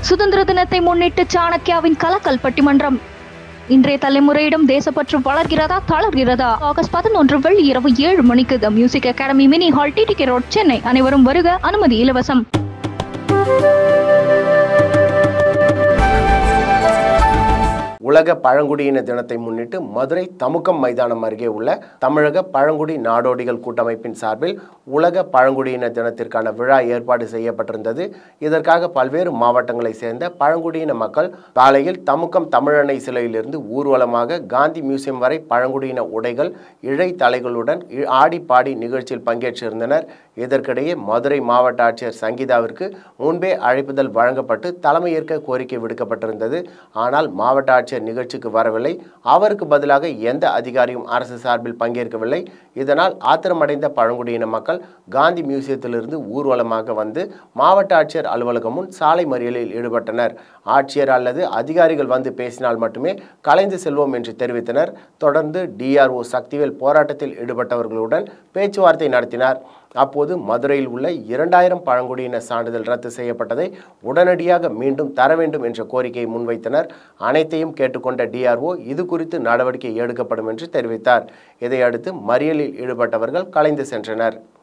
சுதந்திர தினத்தை முன்னிட்டு சாணக்கியாவின் கலக்கல் பட்டிமன்றம். இன்றைய தலைமுறையிடம் தேசப்பற்று வளர்கிறதா தளர்கிறதா? ஆகஸ்ட் 11 வெள்ளி இரவு 7 மணிக்கு the music academy mini hall, TTK road, Chennai. அனைவரும் வருக, அனுமதி இலவசம். உலக பழங்குடியின தினத்தை முன்னிட்டு மதுரை தமுக்கம் மைதானம் அருகே உள்ள தமிழக பழங்குடி நாடோடிகள் கூட்டமைப்பின் சார்பில் உலக பழங்குடியின தினத்திற்கான விழா ஏற்பாடு செய்யப்பட்டிருந்தது. இதற்காக பல்வேறு மாவட்டங்களை சேர்ந்த பழங்குடியின மக்கள் காலையில் தமுக்கம் தமிழன்னை சிலையிலிருந்து ஊர்வலமாக காந்தி மியூசியம் வரை பழங்குடியின உடைகள், இழை தலைகளுடன் ஆடி பாடி நிகழ்ச்சியில் பங்கேற்றிருந்தனர். இதற்கிடையே மதுரை மாவட்ட ஆட்சியர் சங்கீதாவிற்கு முன்பே அழைப்புதல் வழங்கப்பட்டு தலைமையேற்க கோரிக்கை விடுக்கப்பட்டிருந்தது. ஆனால் மாவட்ட ஆட்சியர் நிகழ்ச்சிக்கு வரவில்லை. அவருக்கு பதிலாக எந்த அதிகாரியும் அரசு சார்பில் பங்கேற்கவில்லை. இதனால் ஆத்திரமடைந்த பழங்குடியின மக்கள் காந்தி மியூசியத்திலிருந்து ஊர்வலமாக வந்து மாவட்ட ஆட்சியர் அலுவலகம் முன் சாலை மறியலில் ஈடுபட்டனர். ஆட்சியர் அல்லது அதிகாரிகள் வந்து பேசினால் மட்டுமே கலைந்து செல்வோம் என்று தெரிவித்தனர். தொடர்ந்து டிஆர்ஓ சக்திவேல் போராட்டத்தில் ஈடுபட்டவர்களுடன் பேச்சுவார்த்தை நடத்தினார். அப்போது மதுரையில் உள்ள 2000 பழங்குடியின சான்றிதழ் ரத்து செய்யப்பட்டதை உடனடியாக மீண்டும் தர வேண்டும் என்ற கோரிக்கையை முன்வைத்தனர். அனைத்தையும் கேட்டுக்கொண்ட டிஆர்ஓ இது குறித்து நடவடிக்கை எடுக்கப்படும் என்று தெரிவித்தார். இதையடுத்து மறியலில் ஈடுபட்டவர்கள் கலைந்து சென்றனர்.